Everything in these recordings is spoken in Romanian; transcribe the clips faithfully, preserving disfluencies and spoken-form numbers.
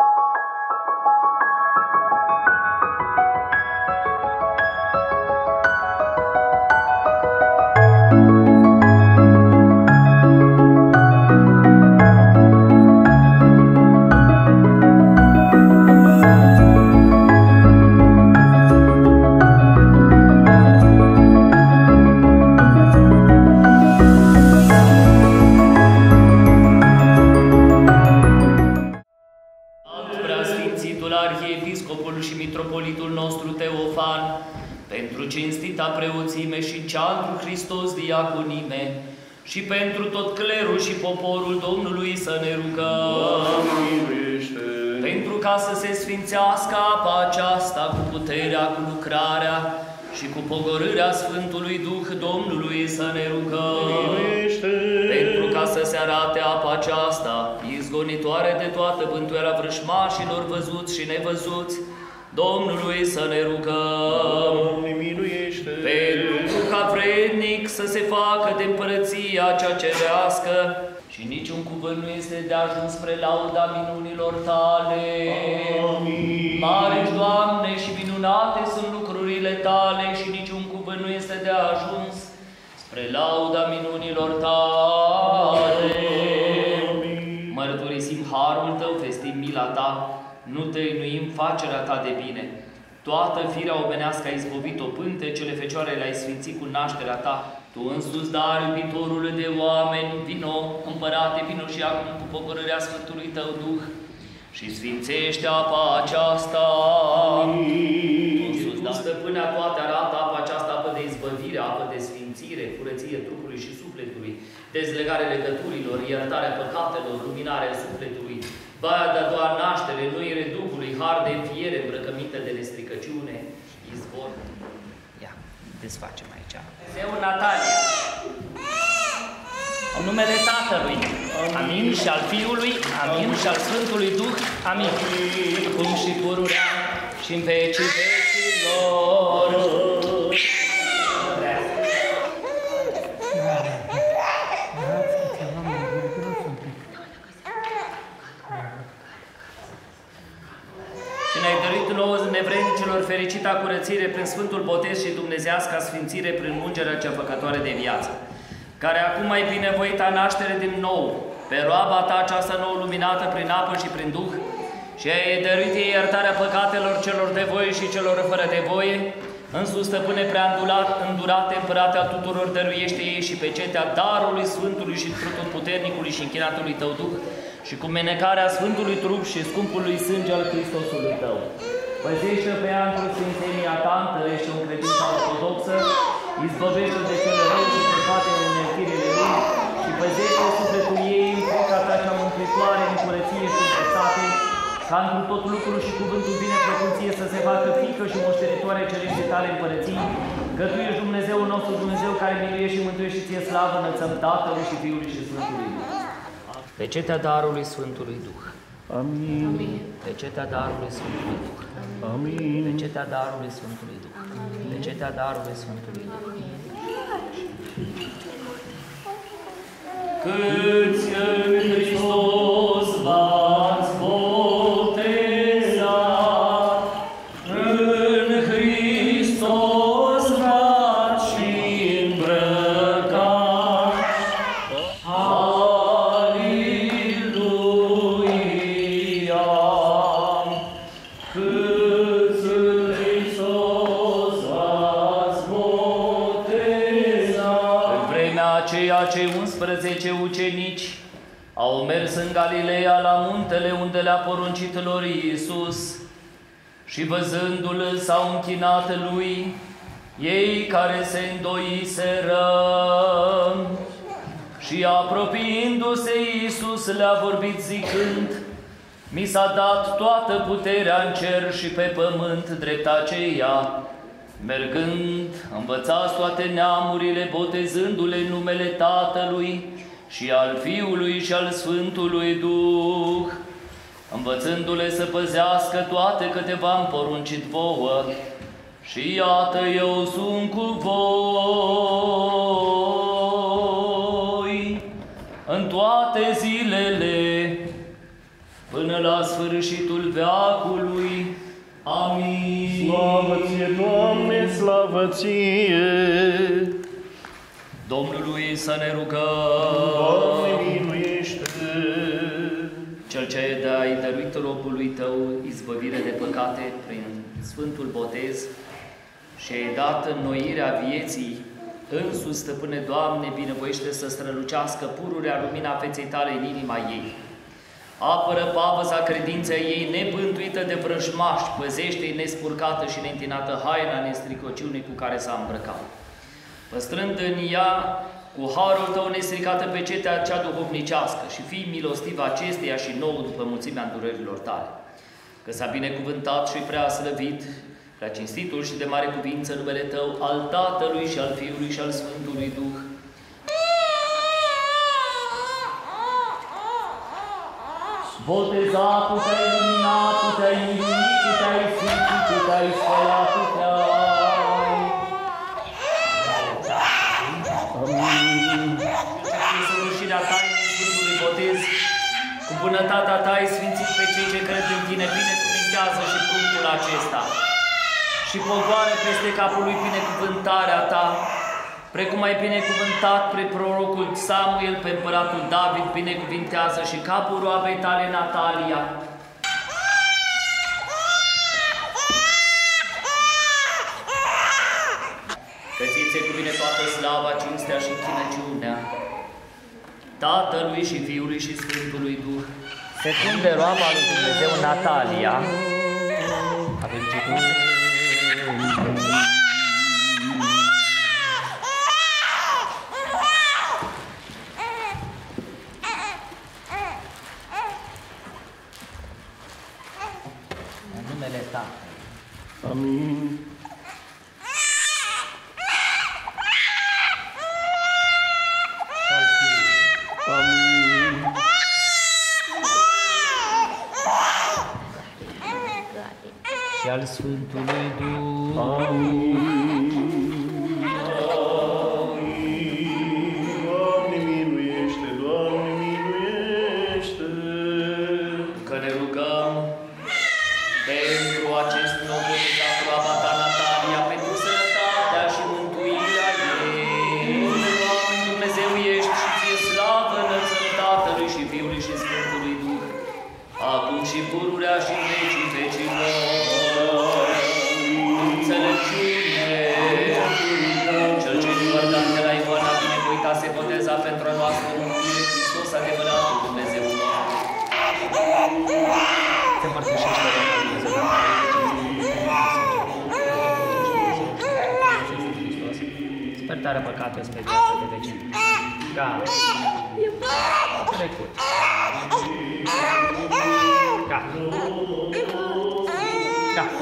Arhiepiscopul și mitropolitul nostru Teofan, pentru cinstita preoțime și ceantru Hristos diaconime, și pentru tot clerul și poporul Domnului să ne rugăm. Pentru ca să se sfințească apa aceasta cu puterea, cu lucrarea și cu pogorârea Sfântului Duh Domnului să ne rugăm. Pentru ca să se arate apa aceasta, izgonitoare de toată bântuiala vrășmașilor văzuți și nevăzuți, Domnului să ne rugăm. Pentru ca vrednic să se facă de împărăția cea cerească și niciun cuvânt nu este de ajuns spre lauda minunilor Tale. Amin. Mari-și, Doamne, și minunate sunt lucrurile Tale și niciun cuvânt nu este de ajuns spre lauda minunilor Tale. Amin. Mărturisim harul Tău, vestim mila Ta, nu tăinuim facerea Ta de bine. Toată firea omenească ai izbovit-o, pântecele Fecioarele ai sfințit cu nașterea Ta. Tu însuți, dar, iubitorul de oameni, vino, Împărate, vino și acum cu pogorârea Sfântului Tău Duh și sfințește apa aceasta. Amin. Tu, dar, stăpânea toate, arată apa aceasta, apă de izbăvire, apă de sfințire, curăție trupului și sufletului, dezlegare legăturilor, iertarea păcatelor, luminarea sufletului, baia de-a doua naștere, noire Duhului, har de înfiere, îmbrăcăminte de nestricăciune, izvor. Ia, desfacem aici. Zeu Natalia, în numele Tatălui, amin, și al Fiului, amin, și al Sfântului Duh, amin, cum și pururea și în vecii vecilor. Și ne-ai dăruit nouă nevrednicilor fericita curățire prin Sfântul Botez și dumnezeasca sfințire prin ungerea cea făcătoare de viață, care acum ai binevoita naștere din nou, pe roaba Ta aceasta nouă luminată prin apă și prin Duh, și ai dăruit ei iertarea păcatelor celor de voie și celor fără de voie, însuși, Stăpâne prea îndurate, Împărate al tuturor, dăruiește ei și pe cetea darului Sfântului și trutul puternicului și închinatului Tău Duh, și cu menecarea Sfântului Trup și scumpului sânge al Hristosului Tău. Păzește pe anul Sfințenia Ta, întărește în credința ortodoxă, izbăvește de cele rău și de toate nemertirile lui și păzește sufletul ei în foca Ta cea mântuitoare, în curăție și în dreptate, ca într tot lucrul și cuvântul binefăcunție să se facă fiică și moștenitoare cerește Tale împărății, că Tu ești Dumnezeul nostru, Dumnezeu care miluiește și mântuiește și Ție slavă, înălțăm Tatălui și Fiului și Sfântului Duh. Pe cetea darului Sfântului Duh. Amin. Pe cetea darului Sfântului Duh. Amin. Pe cetea darului Sfântului Duh. Pe cetea darului Sfântului Duh. Câți în Hristos v-ați botezat, în Hristos v-ați și îmbrăcat. Aleluia! Câți în Hristos v-ați botezat. În vremea aceea, cei unsprezece ucenici au mers în Galileea la muntele unde le-a poruncit lor Iisus și văzându-l s-au închinat lui, ei care se îndoiseră. Și apropiindu-se Iisus le-a vorbit zicând: mi s-a dat toată puterea în cer și pe pământ, drept aceea, mergând, învățați toate neamurile, botezându-le în numele Tatălui și al Fiului și al Sfântului Duh, învățându-le să păzească toate câte v-am poruncit vouă. Și iată, eu sunt cu voi în toate zilele, până până la sfârșitul veacului. Amin. Slavă ție, Doamne, slavă ție! Domnului să ne rugăm. Doamne, miluiește! Cel ce dai dăruit robului tău izbăvire de păcate prin Sfântul Botez și ai dat înnoirea vieții, însuși, Stăpâne Doamne, binevoiește să strălucească pururea lumina feței tale în inima ei. Apără pavăza credinței ei nebântuită de vrăjmași, păzește-i nespurcată și neîntinată haina nestricociunii cu care s-a îmbrăcat. Păstrând în ea cu harul tău nestricată pe cetea cea duhovnicească și fii milostiv acesteia și nouă după mulțimea îndurărilor tale. Că s-a binecuvântat și prea slăvit, prea cinstitul și de mare cuvință numele tău, al Tatălui și al Fiului și al Sfântului Duh. Boteza, tu te-ai luminat, tu te-ai minunit, tu te-ai sfințit, tu te-ai spălat, tu te-ai... Amin. Prin săvârșirea tainei Sfântului Botez, cu bunătatea ta ai sfințit pe cei ce cred în tine, binecuvintează și pruncul acesta. Și pogoară peste capul lui binecuvântarea ta, precum ai binecuvântat pe prorocul Samuel, pe împăratul David, binecuvintează și capul roabei tale Natalia. Că ți se cuvine toată slava, cinstea și închinăciunea Tatălui și Fiului și Sfântului Duh. Secunde roaba lui Dumnezeu Natalia. Avem citit? În numele Tatălui. Amin. Amin. Și al Sfântului Duh. Amin. Doamne, miluiește, Doamne, miluiește! Că ne rugăm pentru acest nou botezat roaba ta Natalia, pentru sănătatea și mântuirea ei. Doamne, Dumnezeu ești și ție slavă înălțăm Tatălui și Fiului și Sfântului Duh, acum și pururea și în vecii vecilor. Înțelepciune! Cel ce depărtat de la Ioana binevoita se boteza pentru a noastră mântuire, Hristos adevăratul Dumnezeu. Se împărtășește de Dumnezeu. Spertarea păcatului spre viața de vecini. Gata. Trecut. Gata. Gata.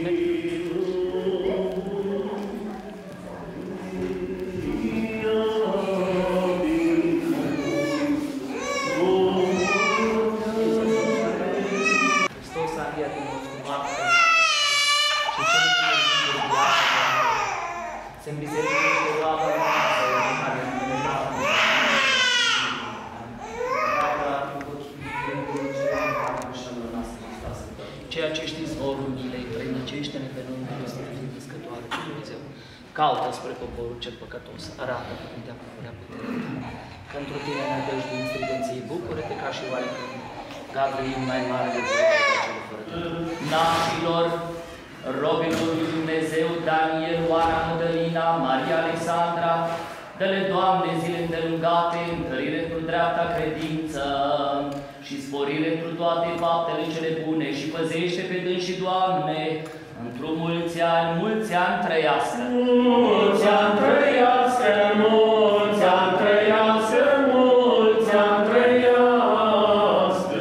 Ceea ce știți vorul milei, trăinicește-ne pe noi, Hristos, Născătoare, Dumnezeu. Caută spre poporul cel păcătos, arată unde apărea puterea ta. Că într-o tine nădăjduim stridenții, bucură-te ca și oarecum, Gabriel mai mare de voi ca celul fără tău. Nașilor, robilor lui Dumnezeu, Daniel, Oana, Mădălina, Maria Alexandra, dă-le, Doamne, zile îndelungate, întărire într-o dreapta credință și sporire într toate faptele cele bune și păzește pe dânsii, Doamne, într-o mulți ani, mulți ani trăiască. Mulți ani trăiască, mulți ani trăiască, mulți ani trăiască.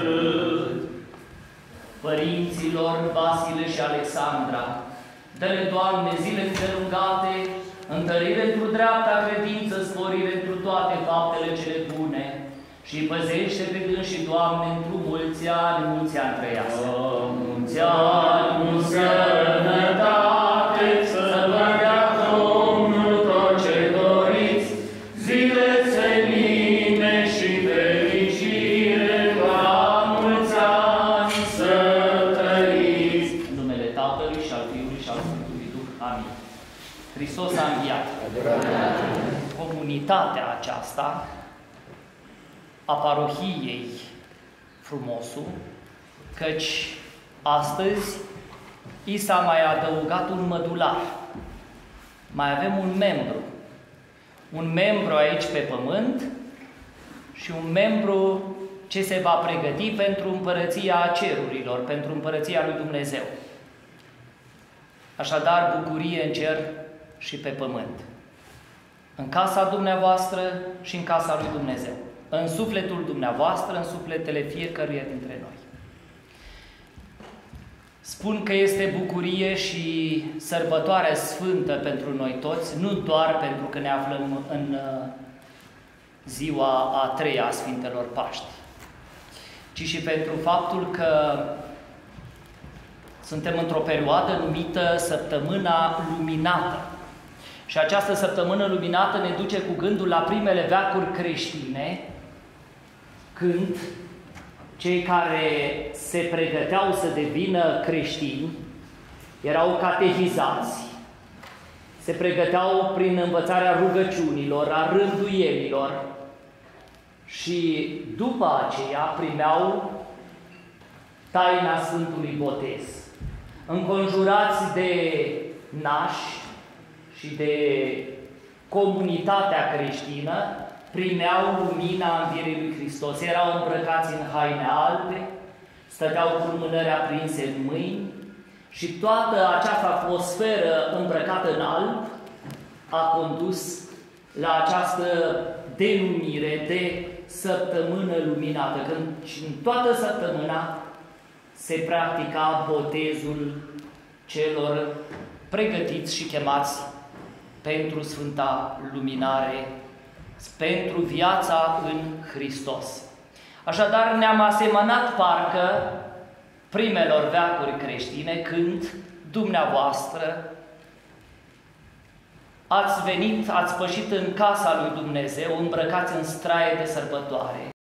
Părinților Vasile și Alexandra, dă-le, Doamne, zile îndelungate, întărire într-o dreapta credință, sporire într toate faptele cele bune și păzește pe dânsii, Doamne, într-o mulți ani, mulți ani trăiască. Mulți ani, mulți sănătate, să vă dea Domnul tot ce doriți, zile seline și fericire, la mulți ani, Hristos a înviat. Comunitatea aceasta a parohiei Frumosul, căci astăzi i s-a mai adăugat un mădular. Mai avem un membru. Un membru aici pe pământ și un membru ce se va pregăti pentru împărăția cerurilor, pentru împărăția lui Dumnezeu. Așadar, bucurie în cer și pe pământ. În casa dumneavoastră și în casa lui Dumnezeu. În sufletul dumneavoastră, în sufletele fiecăruia dintre noi. Spun că este bucurie și sărbătoare sfântă pentru noi toți, nu doar pentru că ne aflăm în ziua a treia a Sfintelor Paști, ci și pentru faptul că suntem într-o perioadă numită Săptămâna Luminată. Și această Săptămână Luminată ne duce cu gândul la primele veacuri creștine, când cei care se pregăteau să devină creștini erau catehizați, se pregăteau prin învățarea rugăciunilor, a rânduielilor și după aceea primeau taina Sfântului Botez. Înconjurați de nași și de comunitatea creștină, primeau lumina învierii lui Hristos. Erau îmbrăcați în haine albe, stăteau cu lumânări aprinse în mâini și toată această atmosferă îmbrăcată în alb a condus la această denumire de Săptămână Luminată, când în toată săptămâna se practica botezul celor pregătiți și chemați pentru Sfânta Luminare, pentru viața în Hristos. Așadar, ne-am asemănat parcă primelor veacuri creștine, când dumneavoastră ați venit, ați pășit în casa lui Dumnezeu, îmbrăcați în straie de sărbătoare,